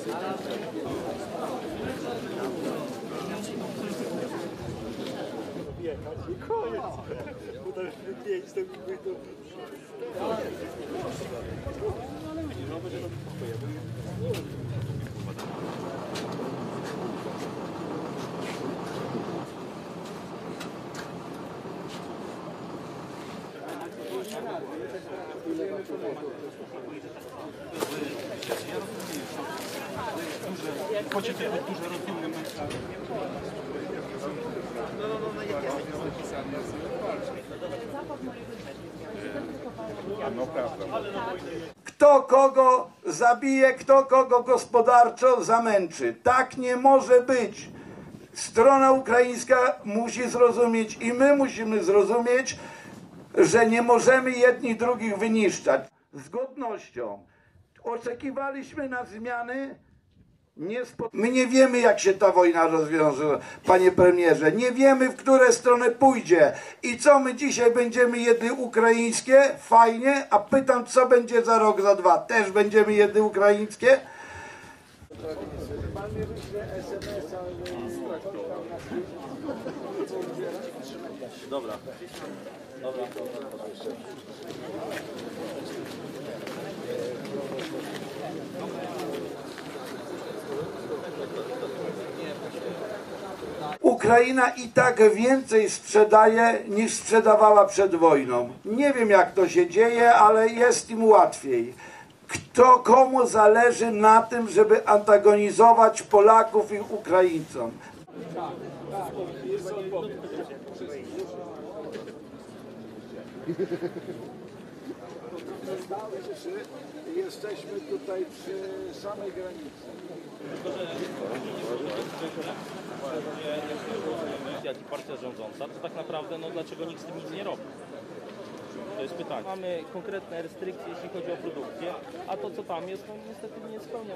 Koniec. Bo tam pięć to by to... Хочете дуже розумними. Kto kogo zabije, kto kogo gospodarczo zamęczy. Tak nie może być. Strona ukraińska musi zrozumieć i my musimy zrozumieć, że nie możemy jedni drugich wyniszczać. Z godnością. Oczekiwaliśmy na zmiany. My nie wiemy, jak się ta wojna rozwiąże, panie premierze. Nie wiemy, w które strony pójdzie. I co my dzisiaj będziemy jedli ukraińskie? Fajnie. A pytam, co będzie za rok, za dwa? Też będziemy jedli ukraińskie? Dobra. Dobra. Ukraina i tak więcej sprzedaje, niż sprzedawała przed wojną. Nie wiem, jak to się dzieje, ale jest im łatwiej. Komu zależy na tym, żeby antagonizować Polaków i Ukraińcom? Jesteśmy tutaj przy samej granicy. Jak i partia rządząca, to tak naprawdę dlaczego nikt z tym nic nie robi? To jest pytanie. Mamy konkretne restrykcje, jeśli chodzi o produkcję, a to, co tam jest, niestety nie spełnia.